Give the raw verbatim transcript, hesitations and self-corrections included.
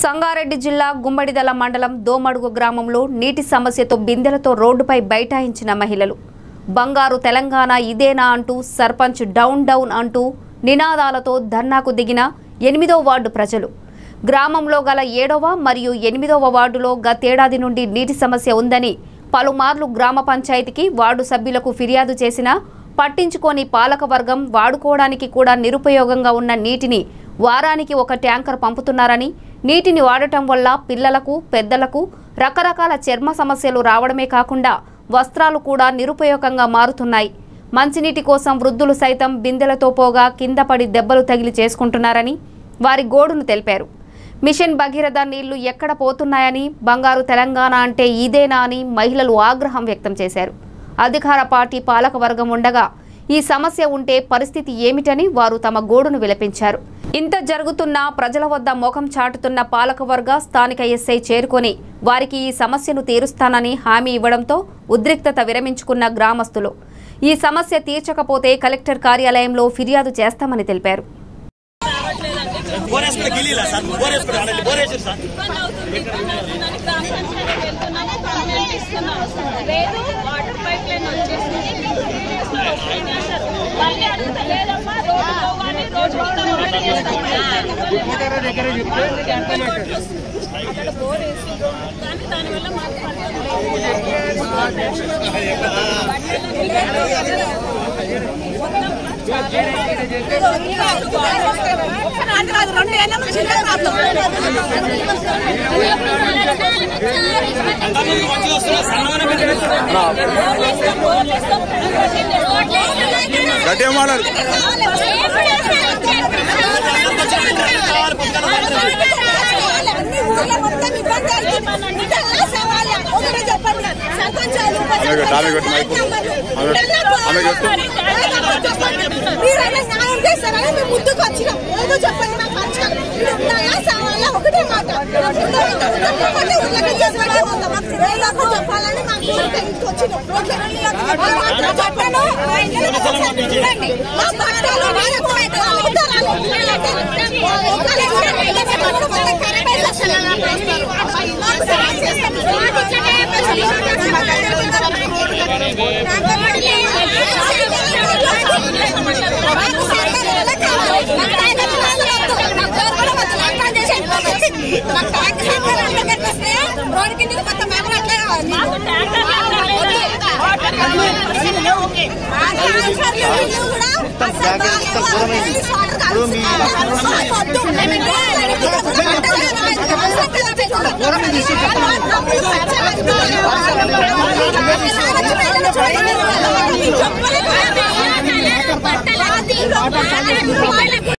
సంగారెడ్డి జిల్లా గుమ్మడిదల మండలం దోమడుగు గ్రామంలో నీటి సమస్యతో బిందెలతో రోడ్డుపై బైఠాయించిన మహిళలు. బంగారు తెలంగాణ ఇదేనా అంటూ సర్పంచ్ డౌన్ డౌన్ అంటూ నినాదాలతో ధర్నాకు దిగిన ఎనిమిదవ వార్డు ప్రజలు. గ్రామంలో గల ఏడవ మరియు ఎనిమిదవ వార్డులో గతేడాది నుండి నీటి సమస్య ఉందని పలుమార్లు గ్రామ పంచాయతీకి వార్డు సభ్యులకు ఫిర్యాదు చేసినా పట్టించుకోని పాలకవర్గం వాడుకోవడానికి కూడా నిరుపయోగంగా ఉన్న నీటిని వారానికి ఒక ట్యాంకర్ పంపుతున్నారని, నీటిని వాడటం వల్ల పిల్లలకు పెద్దలకు రకరకాల చర్మ సమస్యలు రావడమే కాకుండా వస్త్రాలు కూడా నిరుపయోగంగా మారుతున్నాయి. మంచినీటి కోసం వృద్ధులు సైతం బిందెలతో పోగా కింద పడి దెబ్బలు తగిలి చేసుకుంటున్నారని వారి గోడును తెలిపారు. మిషన్ భగీరథ నీళ్లు ఎక్కడ పోతున్నాయని, బంగారు తెలంగాణ అంటే ఇదేనా అని మహిళలు ఆగ్రహం వ్యక్తం చేశారు. అధికార పార్టీ పాలక వర్గం ఉండగా ఈ సమస్య ఉంటే పరిస్థితి ఏమిటని వారు తమ గోడును విలపించారు. ఇంత జరుగుతున్నా ప్రజల వద్ద ముఖం చాటుతున్న పాలకవర్గ స్థానిక ఎస్ఐ చేరుకొని వారికి ఈ సమస్యను తీరుస్తానని హామీ ఇవ్వడంతో ఉద్రిక్తత విరమించుకున్న గ్రామస్తులు ఈ సమస్య తీర్చకపోతే కలెక్టర్ కార్యాలయంలో ఫిర్యాదు చేస్తామని తెలిపారు. ముందుకు వచ్చినాం ఏదో చెప్పండి నాకు ఉన్నాయా సవాళ్ళ ఒకటే మాట చెప్పాలని మాకు రోడ్డు కింద కొత్త మేమలు అట్లే కావాలి.